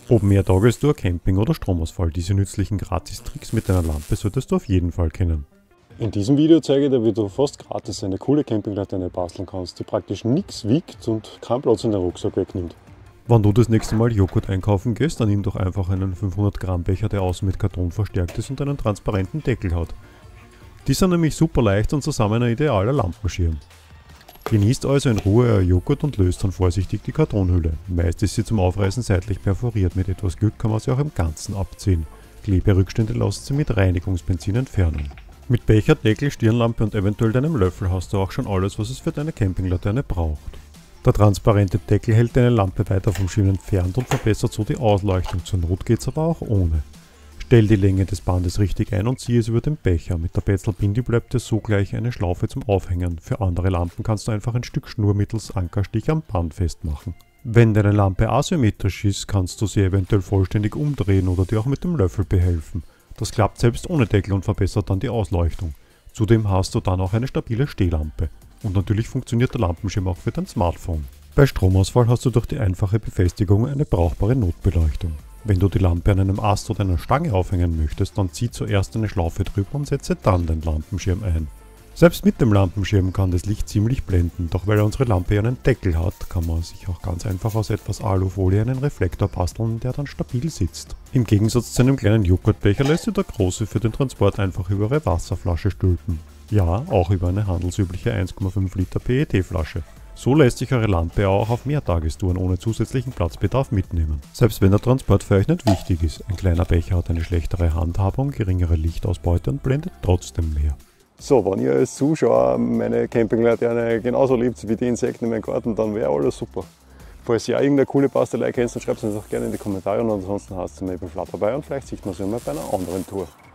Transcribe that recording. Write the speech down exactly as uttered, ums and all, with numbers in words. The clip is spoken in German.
Ob Mehrtagestour, Camping oder Stromausfall, diese nützlichen Gratis-Tricks mit deiner Lampe solltest du auf jeden Fall kennen. In diesem Video zeige ich dir, wie du fast gratis eine coole Campinglaterne basteln kannst, die praktisch nichts wiegt und keinen Platz in den Rucksack wegnimmt. Wenn du das nächste Mal Joghurt einkaufen gehst, dann nimm doch einfach einen fünfhundert Gramm Becher, der außen mit Karton verstärkt ist und einen transparenten Deckel hat. Die sind nämlich super leicht und zusammen ein idealer Lampenschirm. Genießt also in Ruhe euer Joghurt und löst dann vorsichtig die Kartonhülle. Meist ist sie zum Aufreißen seitlich perforiert, mit etwas Glück kann man sie auch im Ganzen abziehen. Kleberückstände lasst sie mit Reinigungsbenzin entfernen. Mit Becher, Deckel, Stirnlampe und eventuell deinem Löffel hast du auch schon alles, was es für deine Campinglaterne braucht. Der transparente Deckel hält deine Lampe weiter vom Schirm entfernt und verbessert so die Ausleuchtung, zur Not geht's aber auch ohne. Stell die Länge des Bandes richtig ein und ziehe es über den Becher. Mit der Betzelbindi bleibt dir so gleich eine Schlaufe zum Aufhängen. Für andere Lampen kannst du einfach ein Stück Schnur mittels Ankerstich am Band festmachen. Wenn deine Lampe asymmetrisch ist, kannst du sie eventuell vollständig umdrehen oder dir auch mit dem Löffel behelfen. Das klappt selbst ohne Deckel und verbessert dann die Ausleuchtung. Zudem hast du dann auch eine stabile Stehlampe. Und natürlich funktioniert der Lampenschirm auch für dein Smartphone. Bei Stromausfall hast du durch die einfache Befestigung eine brauchbare Notbeleuchtung. Wenn du die Lampe an einem Ast oder einer Stange aufhängen möchtest, dann zieh zuerst eine Schlaufe drüber und setze dann den Lampenschirm ein. Selbst mit dem Lampenschirm kann das Licht ziemlich blenden, doch weil unsere Lampe ja einen Deckel hat, kann man sich auch ganz einfach aus etwas Alufolie einen Reflektor basteln, der dann stabil sitzt. Im Gegensatz zu einem kleinen Joghurtbecher lässt sich der große für den Transport einfach über eine Wasserflasche stülpen. Ja, auch über eine handelsübliche eins Komma fünf Liter P E T-Flasche. So lässt sich eure Lampe auch auf Mehrtagestouren ohne zusätzlichen Platzbedarf mitnehmen. Selbst wenn der Transport für euch nicht wichtig ist, ein kleiner Becher hat eine schlechtere Handhabung, geringere Lichtausbeute und blendet trotzdem mehr. So, wenn ihr als Zuschauer meine Campinglaterne genauso liebt wie die Insekten in meinem Garten, dann wäre alles super. Falls ihr auch irgendeine coole Bastelei kennt, dann schreibt es uns auch gerne in die Kommentare und ansonsten hast du mir bei Flat dabei und vielleicht sieht man uns ja mal bei einer anderen Tour.